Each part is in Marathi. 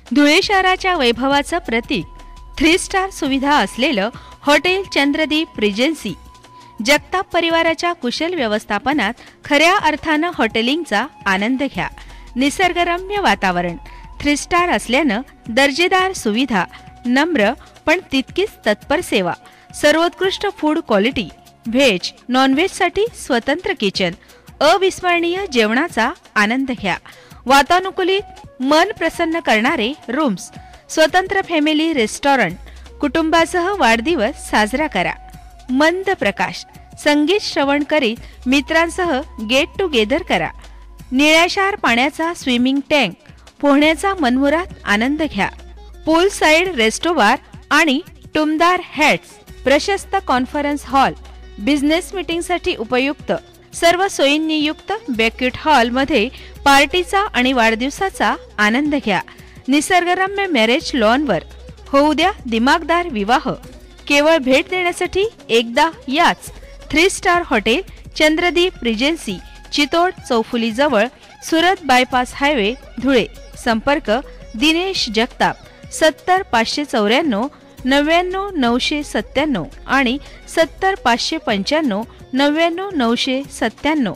धुळे शहराच्या वैभवाचं प्रतीक 3 स्टार सुविधा असलेलं हॉटेल चंद्रदीप रिजेन्सी जगताप परिवाराच्या कुशल व्यवस्थापनात खऱ्या अर्थानं हॉटेलिंगचा आनंद घ्या। निसर्गरम्य वातावरण, 3 स्टार असल्यानं दर्जेदार सुविधा, नम्र पण तितकीच तत्पर सेवा, सर्वोत्कृष्ट food quality, veg non veg साठी स्वतंत्र किचन, अविस्मरणीय जेवणाचा आनंद घ्या। वातानुकूलित मन प्रसन्न करणारे रूम्स, स्वतंत्र फॅमिली रेस्टॉरंट, कुटुंबासह वाढदिवस साजरा करा। मंद प्रकाश, संगीत श्रवण करीत मित्रांसह गेट टुगेदर करा। निळ्याशार पाण्याचा स्विमिंग टँक, पोहण्याचा मनमुराद आनंद घ्या। पूल साइड रेस्टोबार आणि टुमदार हॅट्स, प्रशस्त कॉन्फरन्स हॉल, बिझनेस मीटिंगसाठी उपयुक्त, सर्व सोयींनी युक्त बँक्वेट हॉल मध्ये पार्टीचा आणि वाढदिवसाचा आनंद घ्या। निसर्गरम्य मॅरेज लॉनवर होऊ द्या दिमागदार विवाह। केवळ भेट देण्यासाठी एकदा याच 3 star hotel Chandradeep regency, Chitod चौफुली जवळ, सुरत बायपास हायवे, धुळे। संपर्क दिनेश जगताप 70 594 99 997 आणि 70 595 99 997।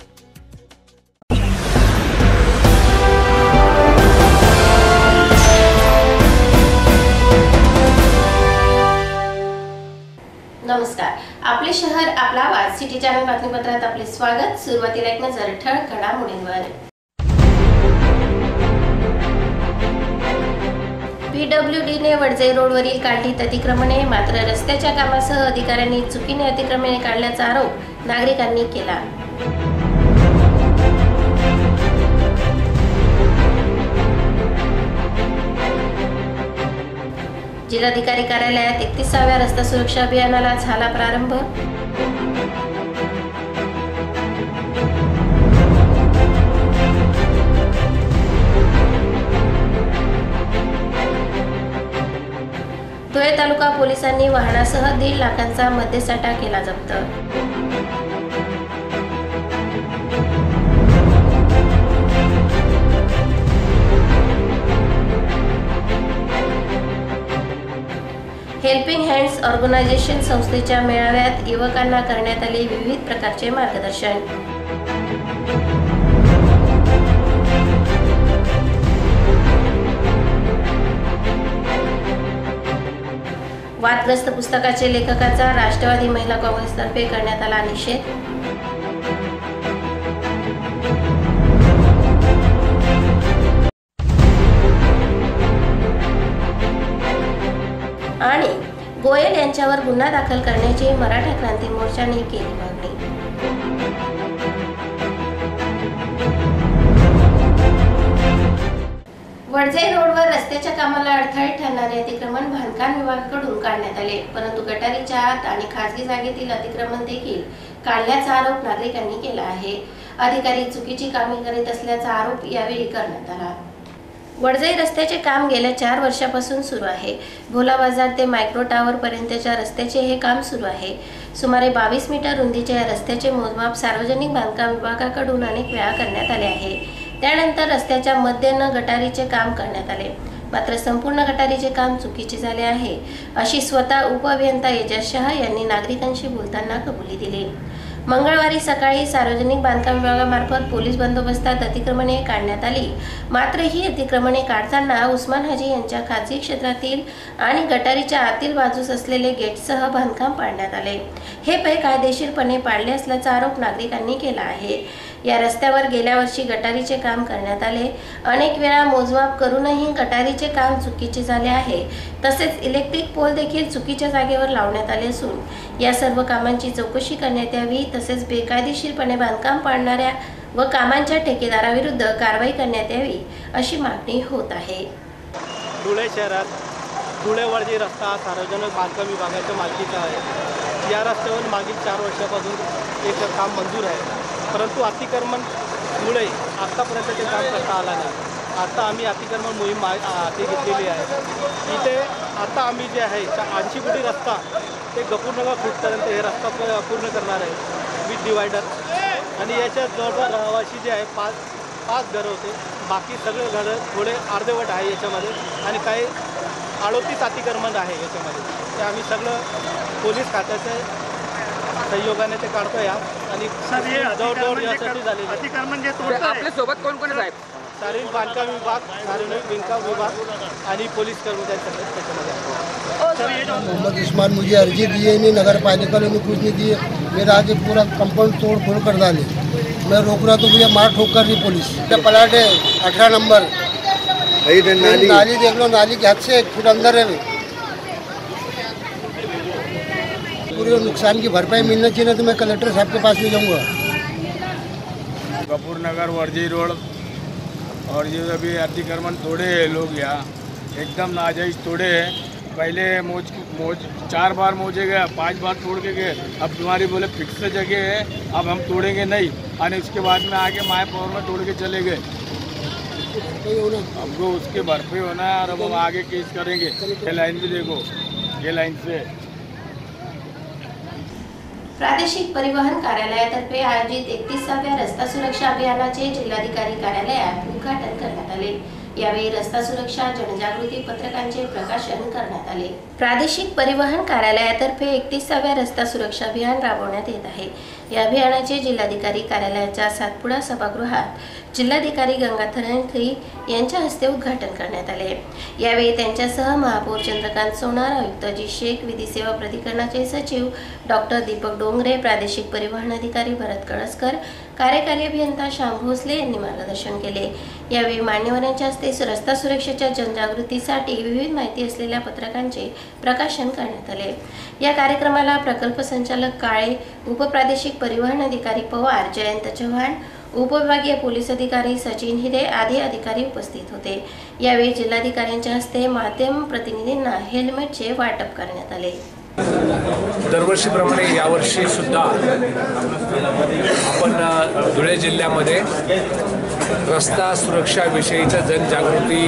नमस्कार, आपले शहर आपला आवाज सिटी चॅनल बातमीपत्रात आपले स्वागत। सुरुवातीला एक नजर ठळक घडामोडींवर। PWDने वडजे रोडवरील काढलीत अतिक्रमणे, मात्र रस्त्याच्या कामासह अधिकाऱ्यांनी चुकीने अतिक्रमणे काढल्याचा आरोप नागरिकांनी केला। जिल्हाधिकारी कार्यालयात 31व्या रस्ता सुरक्षा अभियानाला झाला प्रारंभ। धुळे तालुका पोलिसांनी वाहनासह 1.5 लाखांचा मद्यसाठा केला जप्त। हेल्पिंग हँड्स ऑर्गनायझेशन संस्थेच्या मेळाव्यात युवकांना करण्यात आले विविध प्रकारचे मार्गदर्शन। वादग्रस्त पुस्तकाचे लेखकाचा राष्ट्रवादी महिला काँग्रेसतर्फे करण्यात आला निषेध। आणि गोयल यांच्यावर गुन्हा दाखल करण्याची मराठा क्रांती मोर्चाने केली मागणी। वडजे रोडवर रस्त्याच्या कामाला अडथळे ठरणारे अतिक्रमण बांधकाम विभागाकडून काढण्यात आले, परंतु गटारीच्या आत आणि खासगी जागेतील अतिक्रमण देखील काढल्याचा आरोप नागरिकांनी केला आहे। अधिकारी चुकीची कामे करीत असल्याचा आरोप यावेळी करण्यात आला। वडजे रस्त्याचे काम गेल्या 4 वर्षापासून सुरू आहे। भोला बाजार ते मायक्रो टावर पर्यंतच्या रस्त्याचे हे काम सुरू आहे। सुमारे 22 मीटर रुंदीच्या या रस्त्याचे मोजमाप सार्वजनिक बांधकाम विभागाकडून अनेक वेळा करण्यात आले आहे। त्यानंतर रस्त्याच्या मध्येनं गटारीचे काम करण्यात आले, मात्र संपूर्ण गटारीचे काम चुकीचे झाले आहे, अशी स्वतः उपअभियंता एजाज शहा यांनी नागरिकांशी बोलताना कबुली दिली। मंगळवारी सकाळी सार्वजनिक बांधकाम विभागामार्फत पोलीस बंदोबस्तात अतिक्रमणे काढण्यात आली, मात्र ही अतिक्रमणे काढताना उस्मान हाजी यांच्या खाजगी क्षेत्रातील आणि गटारीच्या आतील बाजूस असलेले गेटसह बांधकाम पाडण्यात आले। हे बेकायदेशीरपणे पाडले असल्याचा आरोप नागरिकांनी केला आहे। या रस्त्यावर गेल्या वर्षी गटारीचे काम करण्यात आले, अनेक वेळा मोजमाप करूनही गटारीचे काम चुकीचे झाले आहे। तसेच इलेक्ट्रिक पोल देखील चुकीच्या जागेवर लावण्यात आले असून या सर्व कामांची चौकशी करण्यात यावी, तसेच बेकायदेशीरपणे बांधकाम पाडणाऱ्या व कामांच्या ठेकेदाराविरुद्ध कारवाई करण्यात यावी, अशी मागणी होत आहे। धुळे शहरात धुळे वडजे रस्ता सार्वजनिक बांधकाम विभागाच्या मालकीचा आहे। या रस्त्यावर मागील 4 वर्षापासून एक काम मंजूर आहे, परंतु अतिक्रमण मुळे आतापर्यंत ते काम करता आला नाही। आता आम्ही अतिक्रमण मोहीम हाती घेतलेली आहे। इथे आता आम्ही जे आहे 80 फुटी रस्ता ते गपूरनगर फुटपर्यंत हे रस्ता पूर्ण करणार आहे विथ डिवायडर। आणि याच्या जवळपास रहिवासी जे आहे 5 घरं होते, बाकी सगळे घरं थोडे अर्धवट आहे याच्यामध्ये आणि काही 38 अतिक्रमण आहे याच्यामध्ये. ते आम्ही सगळं पोलीस खात्याचे सहयोगाने ते काढतो या आणि जवळजवळ यासाठी झालेली अतिक्रमण जे तोडतं आपल्या सोबत कोण कोण साहेब? सार्वजनिक बांधकाम विभाग, सार्वजनिक बांधकाम विभाग आणि पोलीस कर्मचारी सगळे त्याच्यामध्ये. मोहम्मद उस्मान मुझे अर्जी दी है, नहीं नगर पालिका ने कुछ नहीं दिए. मेरा आज पूरा कंपाउंड तोड़ फोड़ कर डाले. मैं रोक रहा तो मुझे मार ठोक कर रही पुलिस. प्लाट है 18 नंबर. नाली देख लो, नाली के हद से 1 फुट अंदर है. पूरे नुकसान की भरपाई मिलना चाहिए, तो मैं कलेक्टर साहब के पास ले जाऊंगा. कपूर नगर वर्जी रोड और ये अभी अतिक्रमण तोड़े हैं लोग, यहाँ एकदम नाजायज तोड़े हैं. पहले मोज 4 बार मोजे गए, 5 बार तोड़ के गए. अब तुम्हारी बोले फिक्स जगह है, अब हम तोड़ेंगे नहीं. और उसके बाद में आगे माया पावर में तोड़ के चले गए. हमको उसके भरपाई होना है और अब हम आगे केस करेंगे. ये लाइन भी देखो, ये लाइन से. प्रादेशिक परिवहन कार्यालयातर्फे आयोजित 31व्या रस्ता सुरक्षा अभियानाचे जिल्हाधिकारी कार्यालयात उद्घाटन करण्यात आले. यावेळी रस्ता सुरक्षा जनजागृती पत्रकांचे प्रकाशन करण्यात आले. प्रादेशिक परिवहन कार्यालयातर्फे 31व्या रस्ता सुरक्षा अभियान राबवण्यात येत आहे. या अभियानाचे जिल्हाधिकारी कार्यालयाच्या सातपुडा सभागृहात जिल्हाधिकारी गंगाधर यांच्या हस्ते उद्घाटन करण्यात आले. यावेळी त्यांच्यासह महापौर चंद्रकांत सोनार, आयुक्त जी शेख, विधी सेवा प्राधिकरणाचे सचिव डॉक्टर दीपक डोंगरे, प्रादेशिक परिवहन अधिकारी भरत कळसकर, कार्यकारी अभियंता श्याम भोसले यांनी मार्गदर्शन केले. यावेळी मान्यवरांच्या हस्ते रस्ता सुरक्षेच्या जनजागृतीसाठी विविध माहिती असलेल्या पत्रकांचे प्रकाशन करण्यात आले. या कार्यक्रमाला प्रकल्प संचालक काळे, उपप्रादेशिक परिवहन अधिकारी पवार, जयंत चव्हाण, उपविभागीय पोलीस अधिकारी सचिन हिरे आदी अधिकारी उपस्थित होते. यावेळी जिल्हाधिकाऱ्यांच्या हस्ते माध्यम प्रतिनिधींना हेल्मेटचे वाटप करण्यात आले. दरवर्षीप्रमाणे यावर्षी सुद्धा आपण धुळे जिल्ह्यामध्ये रस्ता सुरक्षाविषयीचं जनजागृती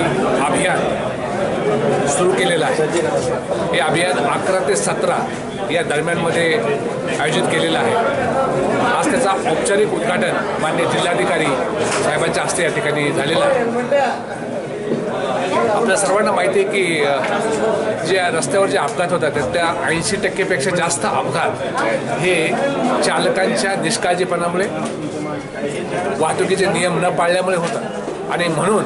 अभियान सुरू केलेलं आहे. हे अभियान 11 ते 17 या दरम्यानमध्ये आयोजित केलेलं आहे. आज त्याचा औपचारिक उद्घाटन माननीय जिल्हाधिकारी साहेबांच्या हस्ते या ठिकाणी झालेलं आहे. आपल्या सर्वांना माहिती आहे की जे रस्त्यावर जे अपघात होतात त्यातल्या 80% जास्त अपघात हे चालकांच्या निष्काळजीपणामुळे, वाहतुकीचे नियम न पाळल्यामुळे होतात. आणि म्हणून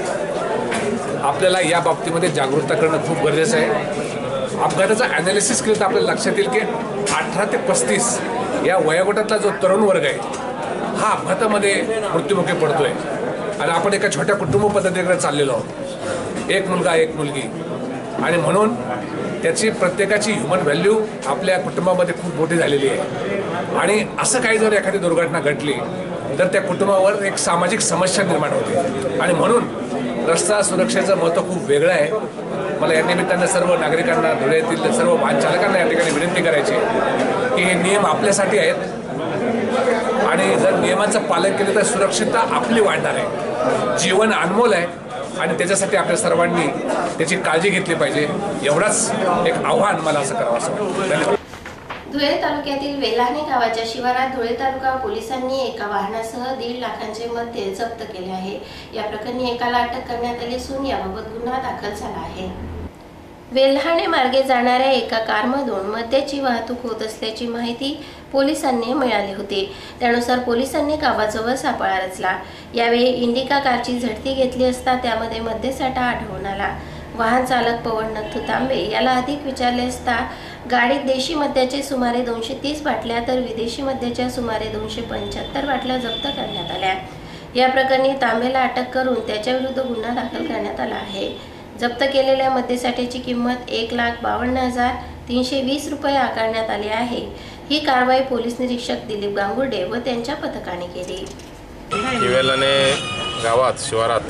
आपल्याला या बाबतीमध्ये जागरूकता करणं खूप गरजेचं आहे. अपघाताचा ॲनालिसिस केलं तर आपल्याला लक्षात येईल की 18 ते 35 या वयोगटातला जो तरुण वर्ग आहे हा अपघातामध्ये मृत्युमुखी पडतोय. आणि आपण एका छोट्या कुटुंब पद्धतीकडे चाललेलो आहोत, एक मुलगा एक मुलगी. आणि म्हणून त्याची प्रत्येकाची ह्युमन व्हॅल्यू आपल्या कुटुंबामध्ये खूप मोठी झालेली आहे. आणि असं काही जर एखादी दुर्घटना घडली तर त्या कुटुंबावर एक सामाजिक समस्या निर्माण होते. आणि म्हणून रस्ता सुरक्षेचं महत्त्व खूप वेगळं आहे. मला या निमित्तानं सर्व नागरिकांना, धुळ्यातील सर्व वाहन चालकांना या ठिकाणी विनंती करायची की हे नियम आपल्यासाठी आहेत आणि जर नियमांचं पालन केलं तर सुरक्षितता आपली वाढणार आहे. जीवन अनमोल आहे आणि त्याच्यासाठी आपल्या सर्वांनी त्याची काळजी घेतली पाहिजे. एवढाच एक आव्हान मला असं करावं असं वाटतं. धन्यवाद. धुळे तालुक्यातील वेल्हाणे गावाच्या शिवारात धुळे तालुका पोलिसांनी एका वाहनासह 1.5 लाखांचे मद्य जप्त केले आहे. या प्रकरणी एकाला अटक करण्यात आली असून याबाबत गुन्हा दाखल झाला आहे. वेल्हाणे मार्गे जाणाऱ्या एका कारमधून मद्याची वाहतूक होत असल्याची माहिती पोलिसांनी मिळाली होती. त्यानुसार पोलिसांनी गावाजवळ सापळा रचला. यावेळी इंडिका कारची झडती घेतली असता त्यामध्ये मद्यसाठा आढळून आला. वाहन चालक पवन नथू तांबे याला अधिक विचारले असता गाडीत देशी मद्याचे सुमारे 230 बाटल्या तर विदेशी मद्याच्या सुमारे 275 बाटल्या जप्त करण्यात आल्या. या प्रकरणी तांबेला अटक करून त्याच्याविरुद्ध गुन्हा दाखल करण्यात आला आहे. जप्त केलेल्या मद्यसाठ्याची किंमत 1,52,320 रुपये आकारण्यात आली आहे. ही कारवाई पोलीस निरीक्षक दिलीप गांगुर्डे व त्यांच्या पथकाने केली. वेल्हाणे गावात शिवारात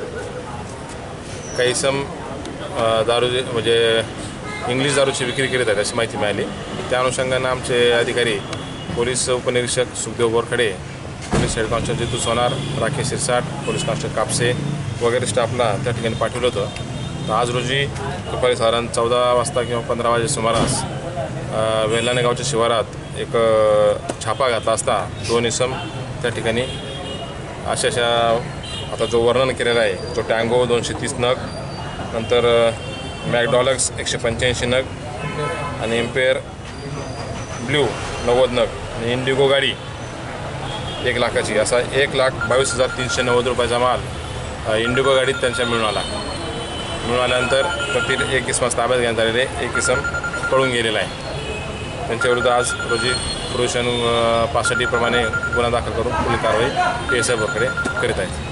काही दारू म्हणजे इंग्लिश दारूची विक्री करीत आहेत अशी माहिती मिळाली. त्या अनुषंगानं आमचे अधिकारी पोलीस उपनिरीक्षक Sukhdev Borkhade, police head constable Jitu Sonar, Rakesh Shirsat, police constable Kapse वगैरे स्टाफला त्या ठिकाणी पाठवलं होतं. तर आज रोजी दुपारी साधारण 14 वाजता किंवा 15 वाजे सुमारास वेल्हाणे गावच्या शिवारात एक छापा घातला असता 2 इसम त्या ठिकाणी अशा आता जो वर्णन केलेला आहे तो टँगो 230 नग, नंतर मॅकडॉलक्स 185 नग आणि एम्पेअर ब्ल्यू 90 नग आणि इंडिगो गाडी 1 लाखाची, असा 1,22,390 रुपयाचा माल इंडिगो गाडीत त्यांच्या मिळून आल्यानंतर प्रत्येक एक इसमास ताब्यात घेण्यात आलेले, एक इसम पळून गेलेला आहे. त्यांच्याविरुद्ध आज रोजी प्रोहिबिशन 65 प्रमाणे गुन्हा दाखल करून पुढील कारवाई PSI वगैरे करीत आहेत.